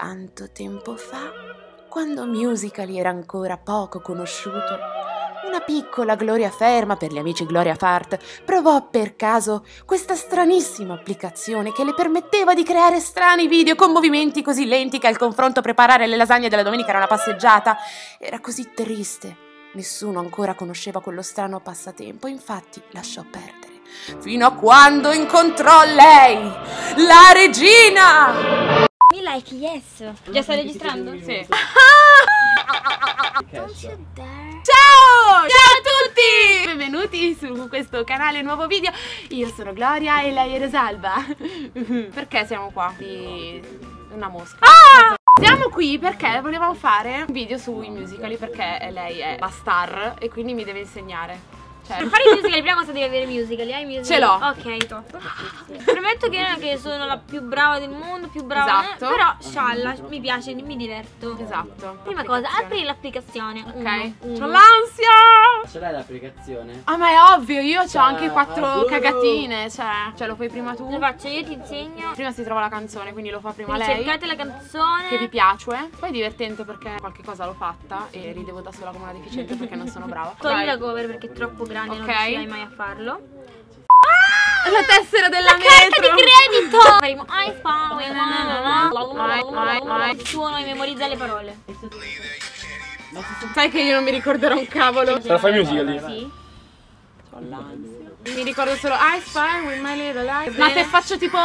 Tanto tempo fa, quando Musical.ly era ancora poco conosciuto, una piccola Gloria Ferma, per gli amici Gloria Fart, provò per caso questa stranissima applicazione che le permetteva di creare strani video con movimenti così lenti che al confronto preparare le lasagne della domenica era una passeggiata. Era così triste. Nessuno ancora conosceva quello strano passatempo, infatti lasciò perdere. Fino a quando incontrò lei, la regina! Mi like, yes. Già sta registrando? Sì. Don't you dare. Ciao! Ciao a tutti! Benvenuti su questo canale, nuovo video. Io sono Gloria e lei è Rosalba. Perché siamo qua? Di una mosca. Siamo qui perché volevamo fare un video sui Musical.ly, perché lei è la star e quindi mi deve insegnare. Per fare i musical, prima cosa devi avere Musical.ly. Hai Musical.ly? Ce l'ho. Ok, top. Premetto che non è che sono la più brava del mondo, più brava. Esatto. Però scialla, mi piace, mi diverto. Esatto. Prima cosa, apri l'applicazione. Ok. C'ho l'ansia! Ce l'hai l'applicazione? Ah, ma è ovvio, io ho anche 4 cagatine, cioè lo fai prima tu. Lo faccio io, ti insegno. Prima si trova la canzone, quindi lo fa prima Quindi lei. cercate la canzone Che vi piace. Poi è divertente perché qualche cosa l'ho fatta e ridevo da sola come una deficiente perché non sono brava. Togli la cover perché è troppo grande, non riuscirai mai a farlo. La tessera della La carta metro. di credito! Faremo I spy. Suono e memorizza le parole. Sai che io non mi ricorderò un cavolo. Se la fai Musical.ly? Sì. Ho l'ansia. Mi ricordo solo I spy with my little eyes. Ma se faccio tipo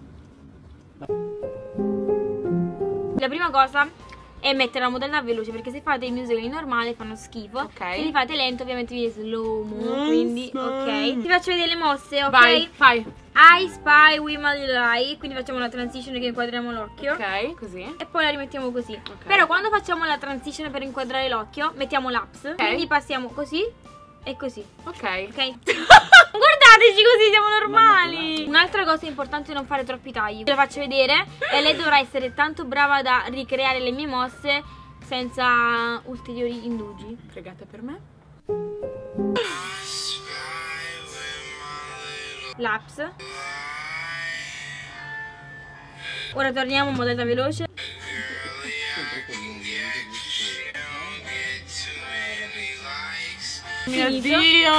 La prima cosa è mettere la modalità veloce, perché se fate i musical normali fanno schifo. Ok. Se li fate lento ovviamente vi slow mo, quindi ok. Ti faccio vedere le mosse, ok? vai, fai. I spy with my little eye, quindi facciamo una transition che inquadriamo l'occhio. Ok, così. E poi la rimettiamo così. Ok. Però quando facciamo la transition per inquadrare l'occhio, mettiamo l'ups. Quindi passiamo così e così. Ok. Ok? Guardateci così, siamo normali. Un'altra cosa importante è non fare troppi tagli. Ve la faccio vedere. E lei dovrà essere tanto brava da ricreare le mie mosse senza ulteriori indugi. Pregate per me. Laps. Ora torniamo in modalità veloce. Mio Finito. Dio.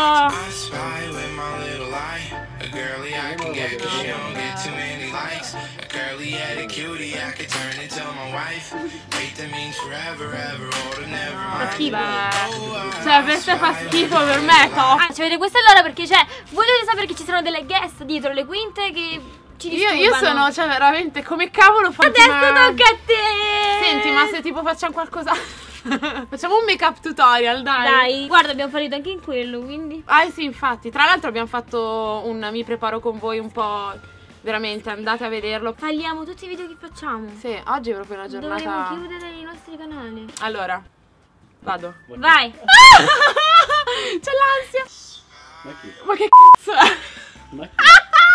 Fa schifo. Cioè per te fa schifo, per me è top. Ah, cioè, vedete questa allora perché cioè, voi dovete sapere che ci sono delle guest dietro le quinte che ci disturbano. Io sono, cioè veramente, come cavolo fai? Adesso tocca a te. Senti, ma se tipo facciamo qualcosa facciamo un make up tutorial, dai. Dai, guarda, abbiamo fallito anche in quello, quindi. Ah sì, infatti. Tra l'altro abbiamo fatto un mi preparo con voi un po'. Veramente, andate a vederlo. Falliamo tutti i video che facciamo. Sì, oggi è proprio una giornata. Dovremmo chiudere i nostri canali. Allora, vado. Vai. C'è l'ansia. Ma chi? Ma che cazzo è? Ma chi?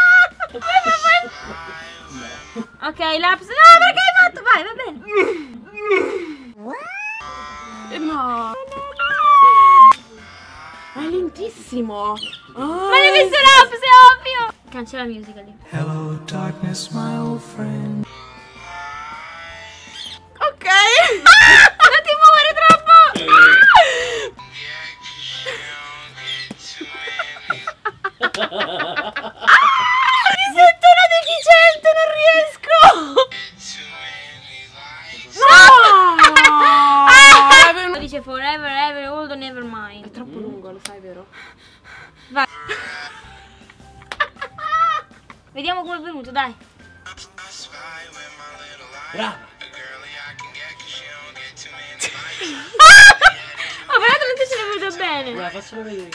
Ok, laps. No, perché hai fatto? Vai, va bene. No. Ma è lentissimo. Ma l'hai visto laps, è ovvio. Cancella Musical.ly. Hello, darkness, my old friend. Ok. Non ti muovere troppo. Mi sento una deficiente, non riesco. No. Dice forever, ever, old, never mind. È troppo lungo, lo sai, vero? Vai. Vediamo come è venuto, dai. Brava! Oh, però non ce l'hai venuto bene. Ora faccelo vedere.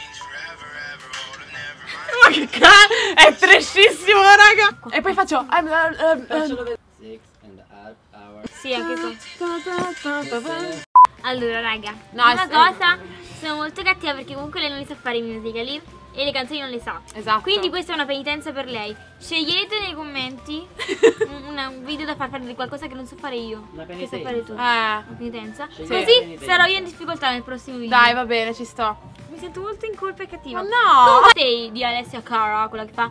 Ma che cazzo? È trashissimo, raga. E poi faccio Faccelo vedere. 6 and a half hours. Sì, anche tu. Allora, raga, No, una cosa, sono molto cattiva perché comunque lei non li sa fare i Musical.ly e le canzoni non le sa. Esatto. Quindi questa è una penitenza per lei. Scegliete nei commenti un video da far fare di qualcosa che non so fare io. Una Che sai penitenza. fare tu. Eh, Una penitenza. Sì. Così Penitenza. sarò io in difficoltà nel prossimo video. dai, va bene, ci sto. Mi sento molto in colpa e cattiva. Ma no. Comunque sei di Alessia Cara, quella che fa.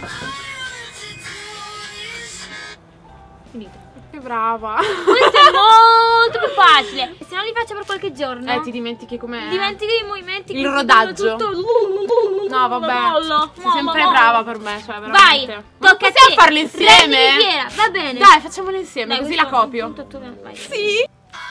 Finito. Che brava. Questo è molto più facile. E se non li faccio per qualche giorno, Ti dimentichi com'è? dimentichi i movimenti. Il che rodaggio. tutto... No, vabbè. Sei sempre brava per me, cioè veramente. Vai, tocca a te. Possiamo farle insieme? Rendi fiera, va bene. Dai, facciamole insieme, Dai, così questo- la copio. tutto, vai. Sì.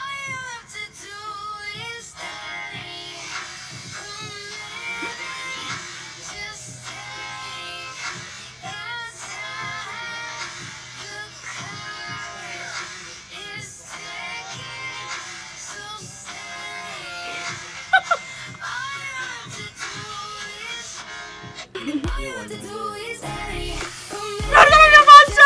Guarda la mia faccia!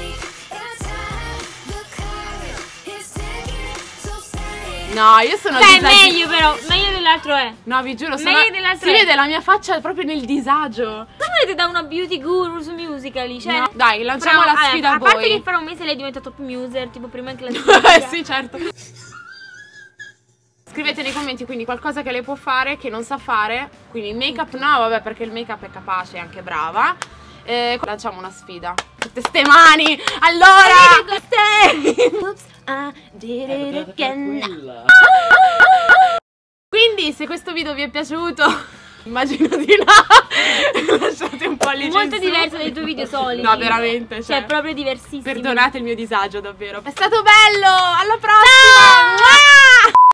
No, io sono Beh, disagi- meglio però, meglio dell'altro è. No, vi giuro, sono... meglio dell'altro si è. vede la mia faccia proprio nel disagio. Cosa volete da una beauty guru su Musical.ly? Cioè, No, dai, lanciamo la sfida a parte voi. che fra un mese lei è diventato top user, tipo prima che la sfida. Sì, certo. Scrivete nei commenti quindi qualcosa che lei può fare, che non sa fare. Quindi il make up no, vabbè, perché il make up è capace e anche brava. Lanciamo una sfida. Tutte ste mani! Allora! Oops, I did it again. Quella. Quindi se questo video vi è piaciuto, immagino di no. Lasciate un pollice Molto in su. diverso dai tuoi video soliti. No, veramente, Cioè, proprio diversissimo. Perdonate il mio disagio, davvero. È stato bello! Alla prossima! Mua!